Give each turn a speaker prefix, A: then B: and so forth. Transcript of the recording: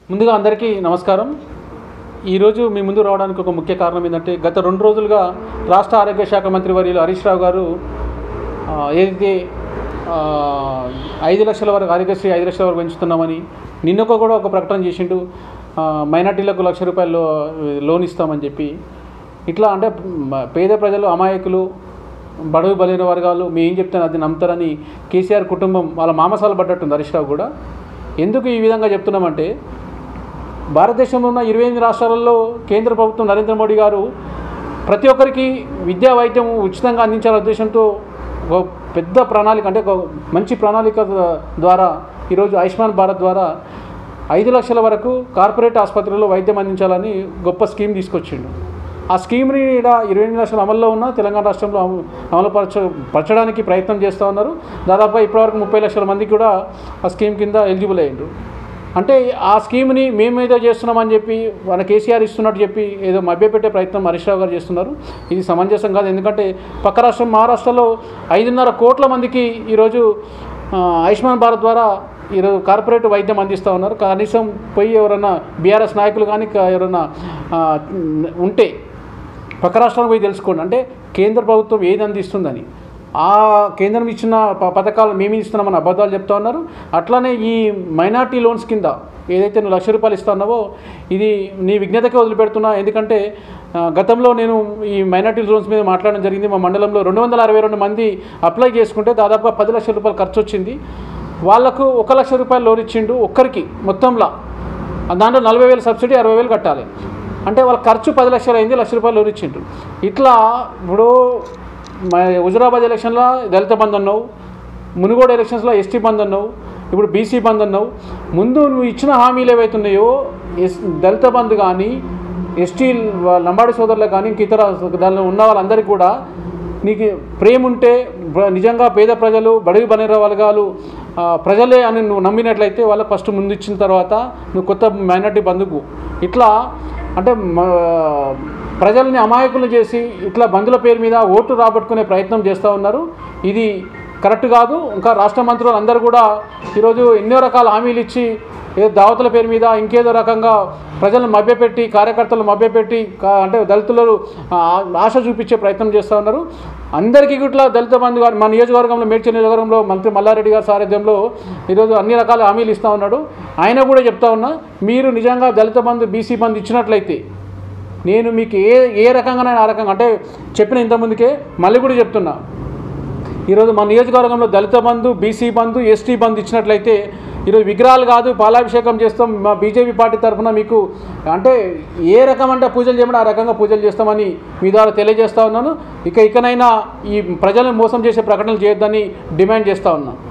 A: ముందుగా అందరికీ నమస్కారం। ఈరోజు మీ ముందు రావడానికి ఒక ముఖ్య కారణం ఏంటంటే గత 2 రోజులుగా రాష్ట్ర ఆరోగ్య శాఖ మంత్రి వర్యులు హరీష్ రావు గారు ఏదైతే 5 లక్షల వరకు ఆరోగ్యశ్రీ 5 లక్షల వరకు పెంచుతున్నామని నిన్న కూడా ఒక ప్రకటన చేసిండు। మైనార్టీలకు ₹1,00,000 లోన్ ఇస్తామని చెప్పి ఇట్లా అంటే పేద ప్రజలు అమాయకులు బడుగు బలైన వర్గాలు మీ ఏం చెప్తాను అది నమ్ముతారని కేసీఆర్ కుటుంబం వాళ్ళ మామసాలు పడ్డట్టుంది హరీష్ రావు కూడా। ఎందుకు ఈ విధంగా చెప్తున్నామంటే భారతదేశంలో ఉన్న 28 రాష్ట్రాలలో కేంద్ర ప్రభుత్వం నరేంద్ర మోడీ గారు ప్రతి ఒక్కరికి విద్యా వైద్యం ఉచితంగా అందించాలనే ఉద్దేశంతో ఒక పెద్ద ప్రణాళిక అంటే ఒక మంచి ప్రణాళిక ద్వారా ఈరోజు ఆయుష్మాన్ భారత్ ద్వారా 5 లక్షల వరకు కార్పొరేట్ ఆసుపత్రుల్లో వైద్యం అందించాలని గొప్ప స్కీమ్ తీసుకొచ్చిండు। ఆ స్కీమ్ని ఇక్కడ 28 లక్షల అమల్లో ఉన్న తెలంగాణ రాష్ట్రంలో పరచడానికి ప్రయత్నం చేస్తూ ఉన్నారు। దాదాపు ఇప్పటివరకు 30 లక్షల మందికి కూడా ఆ స్కీమ్ కింద ఎలిజిబుల్ అయ్యిండు। అంటే ఆ స్కీమ్ని మేమేదో చేస్తున్నామని చెప్పి మన కేసీఆర్ ఇస్తున్నట్టు చెప్పి ఏదో మభ్యపెట్టే ప్రయత్నం హరీష్ రావు గారు చేస్తున్నారు। ఇది సమంజసం కాదు। ఎందుకంటే పక్క రాష్ట్రం మహారాష్ట్రలో 5.5 కోట్ల మందికి ఈరోజు ఆయుష్మాన్ భారత్ ద్వారా ఈరోజు కార్పొరేట్ వైద్యం అందిస్తూ ఉన్నారు। కనీసం పోయి ఎవరైనా బీఆర్ఎస్ నాయకులు కానీ ఎవరైనా ఉంటే పక్క రాష్ట్రానికి పోయి తెలుసుకోండి, అంటే కేంద్ర ప్రభుత్వం ఏది అందిస్తుందని। ఆ కేంద్రం ఇచ్చిన పథకాలు మేమే ఇస్తున్నామని అబద్ధాలు చెప్తా ఉన్నారు। అట్లానే ఈ మైనార్టీ లోన్స్ కింద ఏదైతే నువ్వు ₹1,00,000 ఇస్తున్నావో ఇది నీ విజ్ఞతకే వదిలిపెడుతున్నా। ఎందుకంటే గతంలో నేను ఈ మైనార్టీ లోన్స్ మీద మాట్లాడడం జరిగింది। మా మండలంలో 262 మంది అప్లై చేసుకుంటే దాదాపుగా ₹10 లక్షల ఖర్చు వచ్చింది। వాళ్లకు ₹1,00,000 లోన్ ఇచ్చిండు ఒక్కరికి మొత్తంలో, దాంట్లో 40,000 సబ్సిడీ 60,000 కట్టాలి, అంటే వాళ్ళ ఖర్చు 10 లక్షలు అయింది, ₹1,00,000 లోన్ ఇచ్చిండ్రు। ఇట్లా ఇప్పుడు హుజురాబాద్ ఎలక్షన్లో దళిత బంధు అన్నావు, మునుగోడు ఎలక్షన్స్లో ఎస్టీ బంధు అన్నావు, ఇప్పుడు బీసీ బంధు అన్నావు। ముందు నువ్వు ఇచ్చిన హామీలు ఏవైతున్నాయో దళిత బంధు కానీ ఎస్టీ లంబాడి సోదరులకు కానీ ఇంక ఇతర దానిలో ఉన్న వాళ్ళందరికీ కూడా నీకు ప్రేమ ఉంటే నిజంగా పేద ప్రజలు బడుగు బలైన వర్గాలు ప్రజలే అని నువ్వు నమ్మినట్లయితే వాళ్ళకి ఫస్ట్ ముందు ఇచ్చిన తర్వాత నువ్వు కొత్త మైనార్టీ బంధుకు ఇట్లా అంటే ప్రజల్ని అమాయకులు చేసి ఇట్లా బంధుల పేరు మీద ఓటు రాబట్టుకునే ప్రయత్నం చేస్తూ ఉన్నారు। ఇది కరెక్ట్ కాదు। ఇంకా రాష్ట్ర మంత్రులు అందరూ కూడా ఈరోజు ఎన్నో రకాల హామీలు ఇచ్చి ఏదో దావతుల పేరు మీద ఇంకేదో రకంగా ప్రజలను మభ్యపెట్టి కార్యకర్తలు మభ్యపెట్టి అంటే దళితులు ఆశ చూపించే ప్రయత్నం చేస్తూ ఉన్నారు। అందరికీ ఇట్లా దళిత బంధు గారు మా నియోజకవర్గంలో మేడ్చల్ నియోజకవర్గంలో మంత్రి మల్లారెడ్డి గారి సారథ్యంలో ఈరోజు అన్ని రకాల హామీలు ఇస్తూ ఉన్నాడు। ఆయన కూడా చెప్తా ఉన్నా, మీరు నిజంగా దళిత బంధు బీసీ బంధు ఇచ్చినట్లయితే నేను మీకు ఏ రకంగానైనా ఆ రకంగా అంటే చెప్పిన ఇంతకుముందుకే మళ్ళీ కూడా చెప్తున్నా, ఈరోజు మా నియోజకవర్గంలో దళిత బంధు బీసీ బంధు ఎస్టీ బంధు ఇచ్చినట్లయితే ఈరోజు విగ్రహాలు కాదు పాలాభిషేకం చేస్తాం, మా బీజేపీ పార్టీ తరఫున మీకు అంటే ఏ రకం అంటే పూజలు చేయమని ఆ రకంగా పూజలు చేస్తామని మీ ద్వారా తెలియజేస్తూ ఉన్నాను। ఇకనైనా ఈ ప్రజలను మోసం చేసే ప్రకటనలు చేయొద్దని డిమాండ్ చేస్తూ ఉన్నాను।